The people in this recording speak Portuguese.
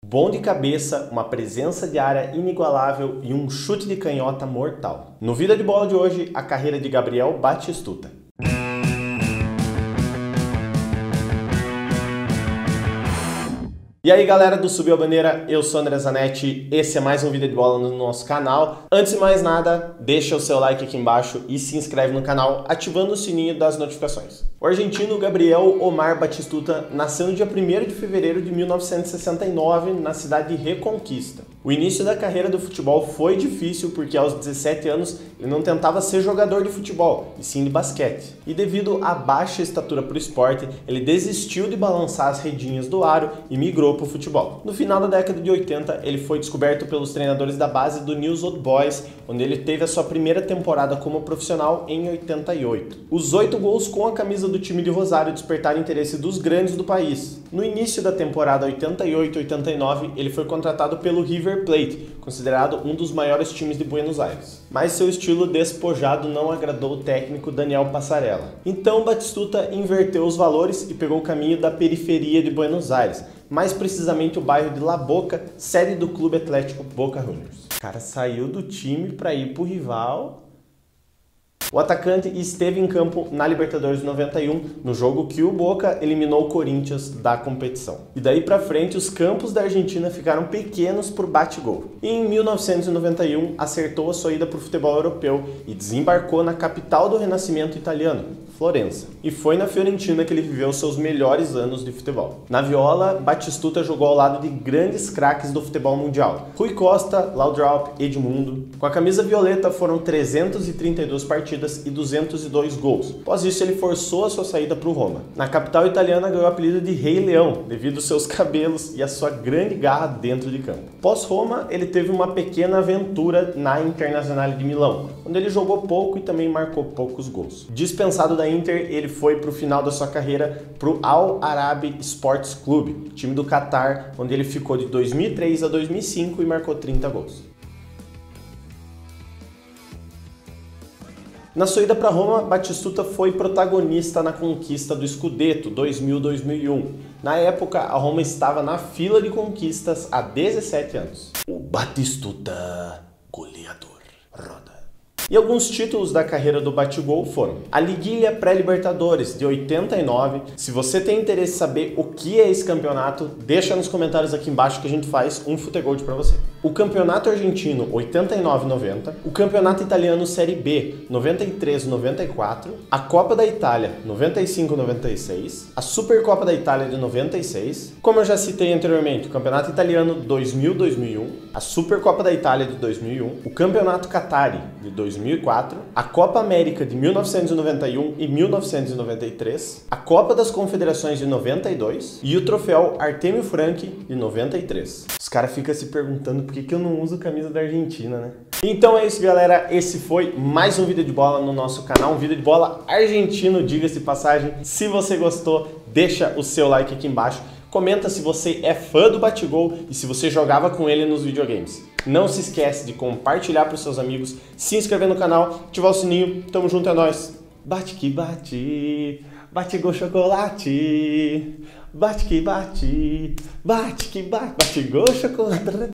Bom de cabeça, uma presença de área inigualável e um chute de canhota mortal. No Vida de Bola de hoje, a carreira de Gabriel Batistuta. E aí galera do Subiu a Bandeira, eu sou André Zanetti, esse é mais um Vida de Bola no nosso canal. Antes de mais nada, deixa o seu like aqui embaixo e se inscreve no canal ativando o sininho das notificações. O argentino Gabriel Omar Batistuta nasceu no dia 1º de fevereiro de 1969 na cidade de Reconquista. O início da carreira do futebol foi difícil porque aos 17 anos ele não tentava ser jogador de futebol, e sim de basquete. E devido à baixa estatura para o esporte, ele desistiu de balançar as redinhas do aro e migrou para o futebol. No final da década de 80, ele foi descoberto pelos treinadores da base do News Old Boys, onde ele teve a sua primeira temporada como profissional em 88. Os 8 gols com a camisa do time de Rosário despertaram interesse dos grandes do país. No início da temporada 88-89, ele foi contratado pelo River Plate, considerado um dos maiores times de Buenos Aires. Mas seu estilo despojado não agradou o técnico Daniel Passarella. Então Batistuta inverteu os valores e pegou o caminho da periferia de Buenos Aires, mais precisamente o bairro de La Boca, sede do Clube Atlético Boca Juniors. O cara saiu do time para ir pro rival. O atacante esteve em campo na Libertadores de 91, no jogo que o Boca eliminou o Corinthians da competição. E daí pra frente, os campos da Argentina ficaram pequenos por bate-gol. E em 1991, acertou a sua ida para o futebol europeu e desembarcou na capital do Renascimento italiano, Florença. E foi na Fiorentina que ele viveu seus melhores anos de futebol. Na Viola, Batistuta jogou ao lado de grandes craques do futebol mundial: Rui Costa, Laudrup, Edmundo. Com a camisa violeta foram 332 partidas e 202 gols. Após isso, ele forçou a sua saída para o Roma. Na capital italiana, ganhou o apelido de Rei Leão, devido aos seus cabelos e à sua grande garra dentro de campo. Pós-Roma, ele teve uma pequena aventura na Internazionale de Milão, onde ele jogou pouco e também marcou poucos gols. Dispensado da Inter, ele foi para o final da sua carreira para o Al Arabi Sports Club, time do Catar, onde ele ficou de 2003 a 2005 e marcou 30 gols. Na sua ida para Roma, Batistuta foi protagonista na conquista do Scudetto 2000-2001. Na época, a Roma estava na fila de conquistas há 17 anos. O Batistuta goleador roda. E alguns títulos da carreira do Batigol foram a Liguilha Pré-Libertadores de 89. Se você tem interesse em saber o que é esse campeonato, deixa nos comentários aqui embaixo que a gente faz um Futegold para você. O Campeonato Argentino 89-90, o Campeonato Italiano Série B 93-94, a Copa da Itália 95-96, a Supercopa da Itália de 96, como eu já citei anteriormente, o Campeonato Italiano 2000-2001, a Supercopa da Itália de 2001, o Campeonato Qatari de 2004, a Copa América de 1991 e 1993, a Copa das Confederações de 92 e o Troféu Artemio Franchi de 93. Os caras ficam se perguntando por que eu não uso camisa da Argentina, né? Então é isso, galera. Esse foi mais um Vida de Bola no nosso canal, um Vida de Bola argentino, diga-se de passagem. Se você gostou, deixa o seu like aqui embaixo. Comenta se você é fã do Batigol e se você jogava com ele nos videogames. Não se esquece de compartilhar para os seus amigos, se inscrever no canal, ativar o sininho. Tamo junto, é nóis. Bate que bate, Batigol chocolate. Bate que bate, Batigol chocolate.